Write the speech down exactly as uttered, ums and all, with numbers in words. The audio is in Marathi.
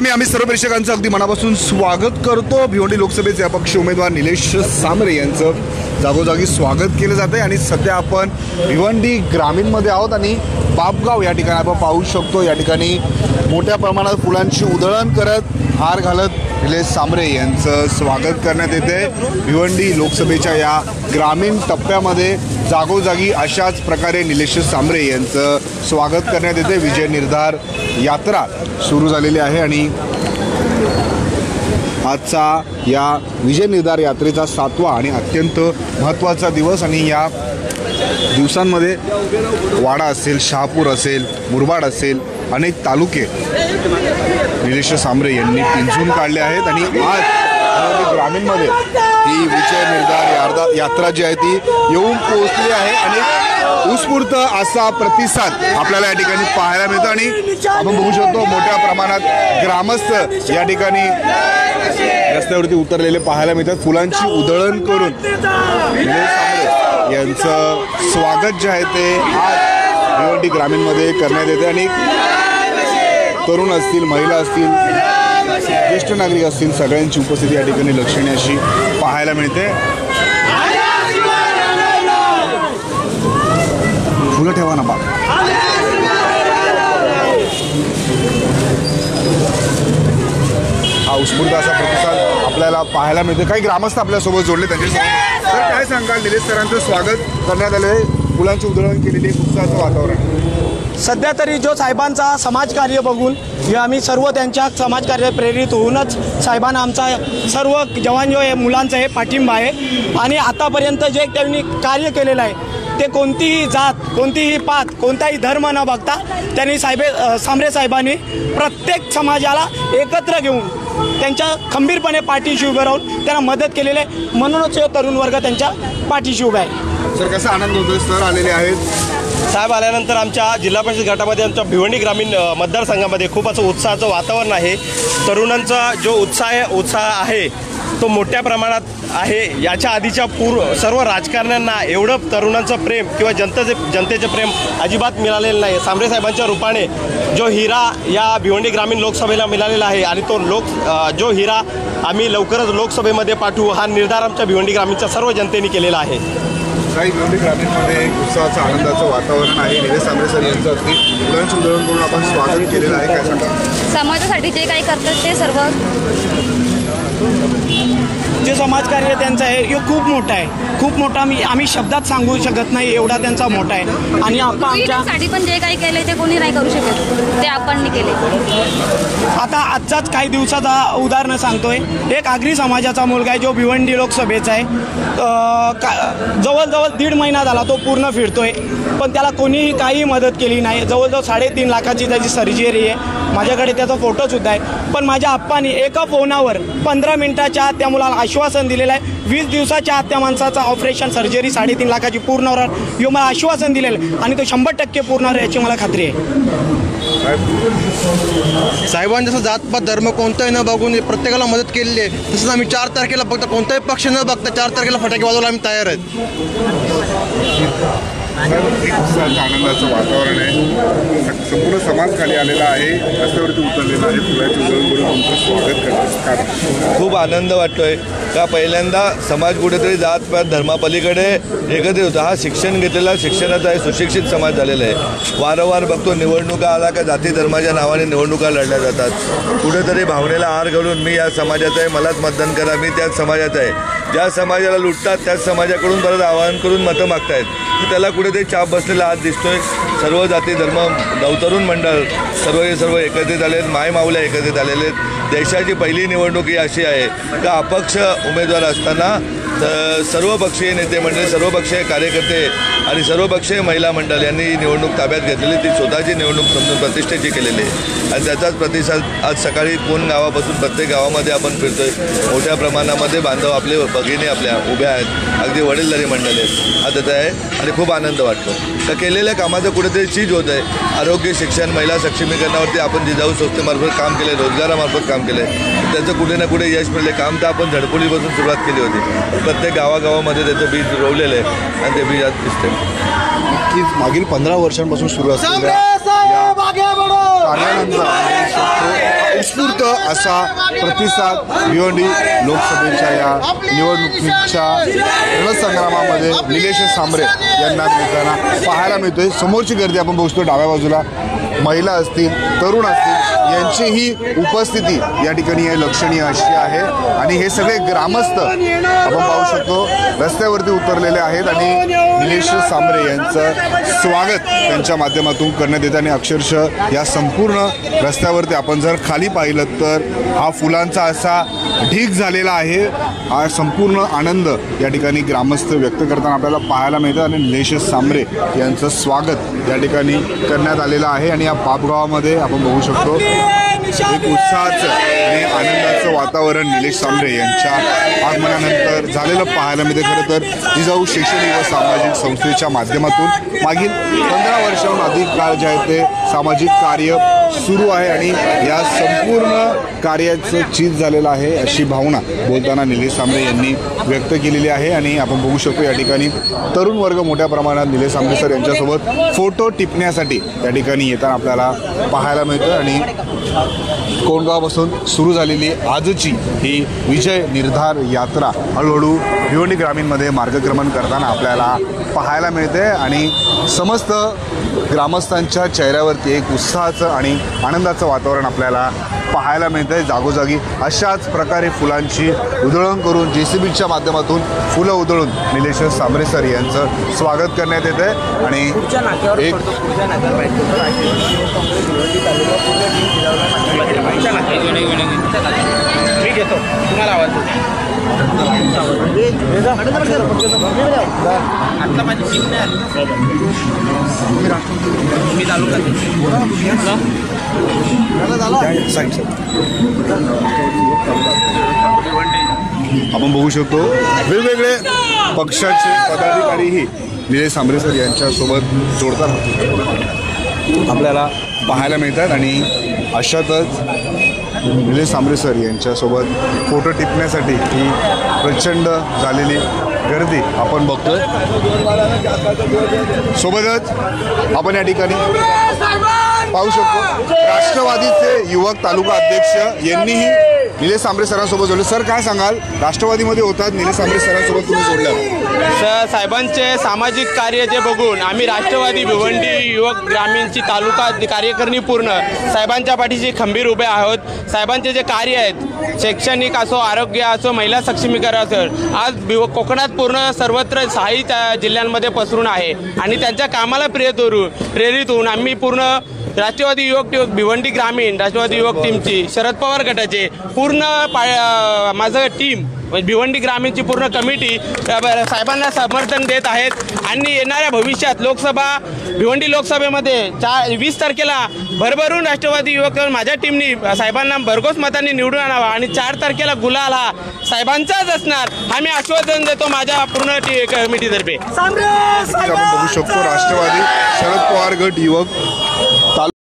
मी आम्ही सर्व प्रेक्षकांचं अगदी मनापासून स्वागत करतो। भिवंडी लोकसभेचे अपक्ष उमेदवार निलेश सांबरे यांचं जागोजागी स्वागत केलं जाते आणि सध्या आपण भिवंडी ग्रामीणमध्ये आहोत आणि बापगाव या ठिकाणी आपण पाहू शकतो। या ठिकाणी मोठ्या प्रमाणात फुलांची उधळण करत हार घालत निलेश सांबरे यांचं स्वागत करण्यात येते। भिवंडी लोकसभेच्या या ग्रामीण टप्प्यामध्ये जागोजागी अशाच प्रकारे निलेश सांबरे यांचं स्वागत करण्यात येते। विजय निर्धार यात्रा सुरू झालेली आहे आणि आजचा या विजय निर्धार यात्रेचा सातवा आणि अत्यंत महत्त्वाचा दिवस आणि या दिवसांमध्ये वाडा असेल, शहापूर असेल, मुरबाड असेल, अनेक तालुके निलेश सांबरे यांनी पिंजून काढले आहेत आणि आज ग्रामीणमध्ये ही विजय निर्धार यात्रा जी आहे ती येऊन पोहोचली आहे आणि उत्स्फूर्त असा प्रतिसाद आपल्याला या ठिकाणी पाहायला मिळतो आणि आपण बघू शकतो मोठ्या प्रमाणात ग्रामस्थ या ठिकाणी रस्त्यावरती उतरलेले पाहायला मिळतात। फुलांची उधळण करून निलेश सांबरे यांचं स्वागत जे आहे ते आज भिवंडी ग्रामीणमध्ये करण्यात येते आणि तरुण असतील, महिला असतील, ज्येष्ठ नागरिक असतील, सगळ्यांची उपस्थिती या ठिकाणी लक्षणीय अशी पाहायला मिळते। फुलं ठेवा ना बा। हा उत्स्फूर्त असा प्रतिसाद आपल्याला पाहायला मिळते। काही ग्रामस्थ आपल्यासोबत जोडले, त्यांच्यासोबत तर काय सांगाल? निलेश सरांचं स्वागत करण्यात आले, फुलांची उधळण केलेली, उत्साहाचं वातावरण। सध्या तरी जो साहेबांचा समाजकार्य बघून हे आम्ही सर्व त्यांच्या समाजकार्य प्रेरित होऊनच साहेबांना आमचा सर्व जवान जो आहे मुलांचा हे पाठिंबा आहे आणि आतापर्यंत जे त्यांनी कार्य केलेलं आहे ते कोणतीही जात, कोणतीही पात, कोणताही धर्म न बघता त्यांनी साहेबे सांबरे साहेबांनी प्रत्येक समाजाला एकत्र घेऊन त्यांच्या खंबीरपणे पाठीशी उभे राहून त्यांना मदत केलेली आहे, म्हणूनच हे तरुण वर्ग त्यांच्या पाठीशी उभा आहे। सर कसा आनंद होतोय? सर आलेले आहेत, साहेब आल्यानंतर आमच्या जिल्हा परिषद गटामध्ये आमच्या भिवंडी ग्रामीण मतदारसंघामध्ये खूप असं उत्साहाचं वातावरण आहे। तरुणांचा जो उत्साह आहे उत्साह आहे तो मोठ्या प्रमाणात आहे। याच्या आधीच्या पूर्व सर्व राजकारण्यांना एवढं तरुणांचं प्रेम किंवा जनतेचे जनतेचे प्रेम अजिबात मिळालेलं नाही। सांबरे साहेबांच्या रूपाने जो हिरा या भिवंडी ग्रामीण लोकसभेला मिळालेला आहे आणि तो लोक जो हिरा आम्ही लवकरच लोकसभेमध्ये पाठवू हा निर्धार आमच्या भिवंडी ग्रामीणच्या सर्व जनतेने केलेला आहे। काही भिवंडी ग्रामीणमध्ये उत्साहाचं आनंदाचं वातावरण आहे। निलेश सांबरे सर यांचं अगदी फुलांची उधळण करून आपण स्वागत केलेलं आहे। काय सांगा? समाजासाठी जे काही करतात ते सर्व जे समाजकार्य त्यांचं आहे हे खूप मोठं आहे, खूप मोठा मी आम्ही शब्दात सांगू शकत नाही एवढा त्यांचा मोठा आहे आणि आपण आमच्यासाठी पण जे काही केले ते कोणी नाही करू शकत, ते आपण केले। आता आजचाच काही दिवसाचा उदाहरण सांगतोय। एक आगरी समाजाचा मुलगा आहे जो भिवंडी लोकसभेचा आहे, जवळजवळ दीड महिना झाला तो पूर्ण फिरतोय पण त्याला कोणीही काही मदत केली नाही। जवळजवळ साडेतीन लाखाची त्याची सर्जरी आहे, माझ्याकडे त्याचा फोटोसुद्धा आहे, पण माझ्या आप्पानी एका फोनावर पंधरा मिनिटाच्या आत त्या मुलाला आश्वासन दिलेलं आहे। वीस दिवसाच्या आत त्या माणसाचं ऑपरेशन सर्जरी साडेतीन लाखाची पूर्ण होणार हे मला आश्वासन दिलेलं आणि तो शंभर टक्के पूर्ण होणार याची मला खात्री आहे। साहेबांनी जसं जातपात धर्म कोणताही न बघून प्रत्येकाला मदत केलेली आहे, तसंच आम्ही चार तारखेला फक्त कोणताही पक्ष न बघता चार तारखेला फटाके वाजवायला आम्ही तयार आहेत। आनंदाचं वातावरण आहे, संपूर्ण समाज खाली आलेला आहे, रस्त्यावरती उतरलेला आहे, फुलांची उधळण करून तुमचं स्वागत करतात। खूप आनंद वाटतोय का पहिल्यांदा समाज कुठेतरी जातपात धर्मापलीकडे एकत्रित होता। हा शिक्षण घेतलेला शिक्षणाचा आहे, सुशिक्षित समाज झालेला आहे। वारंवार बघतो निवडणुका आला का जाती धर्माच्या नावाने निवडणुका लढल्या जातात। कुठेतरी भावनेला आर घालून मी या समाजाचा आहे, मलाच मतदान करा, मी त्याच समाजाचा आहे। ज्या समाजाला लुटतात त्याच समाजाकडून परत आवाहन करून मतं मागतायत, की त्याला कुठेतरी चाप बसलेला हात दिसतोय। सर्व जाती धर्म नवतरुण मंडळ सर्व हे सर्व एकत्रित आले आहेत, माय माऊल्या एकत्रित आलेले आहेत। देशाची पहिली निवडणूक ही अशी आहे का अपक्ष उमेदवार असताना सर्वपक्षीय नेते मंडळी, सर्वपक्षीय कार्यकर्ते आणि सर्वपक्षीय महिला मंडळ यांनी ही निवडणूक ताब्यात घेतलेली, ती स्वतःची निवडणूक समजून प्रतिष्ठेची केलेली आहे आणि त्याचाच प्रतिसाद आज सकाळी कोण गावापासून प्रत्येक गावामध्ये आपण फिरतोय। मोठ्या प्रमाणामध्ये बांधव आपले भगिनी आपल्या उभ्या आहेत, अगदी वडीलधारी मंडळी आहेत, हा त्याचा आहे आणि खूप आनंद वाटतो। तर केलेल्या कामाचं कुठेतरी चीज होत आहे। आरोग्य, शिक्षण, महिला सक्षमीकरणावरती आपण जिजाऊ संस्थेमार्फत काम केले, रोजगारामार्फत काम केले, त्याचं कुठे ना कुठे यश मिळले। काम तर आपण झडपोलीपासून सुरुवात केली होती, प्रत्येक गावागावामध्ये त्याचं बीज रोवलेलं आहे आणि ते बीज आज दिसते। नक्कीच मागील पंधरा वर्षांपासून सुरू असलेल्या कार्यानंतर उत्स्फूर्त असा प्रतिसाद भिवंडी लोकसभेच्या या निवडणुकीच्या रणसंग्रामामध्ये निलेश सांबरे यांना मिळताना पाहायला मिळतोय. समोरची गर्दी आपण बघतो, डाव्या बाजूला महिला असतील, तरुण असतील, यांचीही उपस्थिती या ठिकाणी लक्षणीय अशी आहे. आणि हे सगळे ग्रामस्थ आपण पाहू शकतो रस्त्यावरती उतरलेले आहेत आणि निलेश सांबरे यांचं स्वागत त्यांच्या माध्यमातून करण्यात येतं. आणि अक्षरशः या संपूर्ण रस्त्यावरती आपण जर खाली पाहिलं तर हा फुलांचा असा ढीग झालेला आहे. हा संपूर्ण आनंद या ठिकाणी ग्रामस्थ व्यक्त करताना आपल्याला पाहायला मिळतं आणि निलेश सांबरे यांचं स्वागत या ठिकाणी करण्यात आलेलं आहे. आणि या पापगावामध्ये आपण बघू शकतो एक उत्साहाचं आणि आनंदाचं वातावरण निलेश सांबरे यांच्या आगमनानंतर झालेलं पाहायला मिळते. खरं तर जिजाऊ शैक्षणिक व सामाजिक संस्थेच्या माध्यमातून मागील पंधरा वर्षाहून अधिक काळ जे आहे ते सामाजिक कार्य सुरू आहे आणि या संपूर्ण कार्याचं चीज झालेलं आहे अशी भावना बोलताना निलेश सांबरे यांनी व्यक्त केलेली आहे. आणि आपण बघू शकतो या ठिकाणी तरुण वर्ग मोठ्या प्रमाणात निलेश सांबरे सर यांच्यासोबत फोटो टिपण्यासाठी या ठिकाणी येताना आपल्याला पाहायला मिळतं. आणि कोंडगावापासून सुरू झालेली आजची ही विजय निर्धार यात्रा हळूहळू भिवंडी ग्रामीणमध्ये मार्गक्रमण करताना आपल्याला पाहायला मिळते. आणि समस्त ग्रामस्थांच्या चेहऱ्यावरती एक उत्साहाचं आणि आनंदाचं वातावरण आपल्याला पाहायला मिळतं आहे. जागोजागी अशाच प्रकारे फुलांची उधळण करून जे सी बीच्या माध्यमातून फुलं उधळून निलेश सांबरे सर यांचं स्वागत करण्यात येतं आहे. आणि एक मी घेतो तुम्हाला आवाज आता माझी टीम नाही आली. मी तालुका आपण बघू शकतो वेगवेगळे पक्षाचे पदाधिकारीही निलेश सांबरे सर यांच्यासोबत जोडताना आपल्याला पाहायला मिळतात. आणि अशातच निलेश सांबरे सर यांच्यासोबत फोटो टिपण्यासाठी ही प्रचंड झालेली गर्दी आपण बघतोय. सोबतच आपण या ठिकाणी पाहू शकतो राष्ट्रवादीचे युवक तालुका अध्यक्ष यांनीही निलेश सांबरे सरांसोबत जोडले. सर काय सांगाल, राष्ट्रवादीमध्ये होतात, निलेश सांबरे सरांसोबत तुम्ही जोडल्या? सर साहेबांचे सामाजिक कार्य जे बघून आम्ही राष्ट्रवादी भिवंडी युवक ग्रामीणची तालुका कार्यकारिणी पूर्ण साहेबांच्या पाठीशी खंबीर उभे आहोत. साहेबांचे जे कार्य आहेत शैक्षणिक असो, आरोग्य असो, महिला सक्षमीकरण असो, आज भिव कोकणात पूर्ण सर्वत्र सहाही जिल्ह्यांमध्ये पसरून आहे. आणि त्यांच्या कामाला प्रेरित होऊन प्रेरित होऊन आम्ही पूर्ण राष्ट्रवादी युवक युवक भिवंडी ग्रामीण राष्ट्रवादी युवक टीमची शरद पवार गटाचे पूर्ण पा माझं टीम भिवंडी ग्रामीणची पूर्ण कमिटी साहेबांना समर्थन देत आहेत. आणि येणाऱ्या भविष्यात लोकसभा भिवंडी लोकसभेमध्ये चार वीस तारखेला भरभरून राष्ट्रवादी युवक माझ्या टीमनी साहेबांना भरघोस मतांनी निवडून आणावा आणि चार तारखेला गुलाल हा साहेबांचाच असणार हा मी आश्वासन देतो माझ्या पूर्ण टी कमिटीतर्फे. आपण बघू शकतो राष्ट्रवादी शरद पवार गट युवक